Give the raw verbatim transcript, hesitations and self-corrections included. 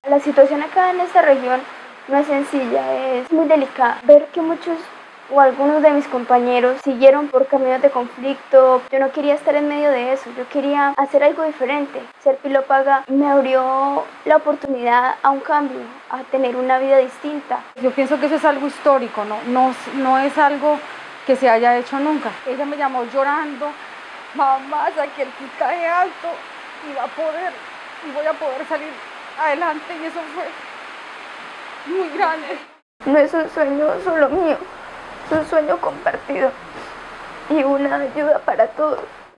La situación acá en esta región no es sencilla, es muy delicada. Ver que muchos o algunos de mis compañeros siguieron por caminos de conflicto, yo no quería estar en medio de eso, yo quería hacer algo diferente. Ser Pilopaga me abrió la oportunidad a un cambio, a tener una vida distinta. Yo pienso que eso es algo histórico, no, no, no es algo que se haya hecho nunca. Ella me llamó llorando, mamá, saqué el puntaje alto y va a poder, y voy a poder salir adelante, y eso fue muy grande. No es un sueño solo mío, es un sueño compartido y una ayuda para todos.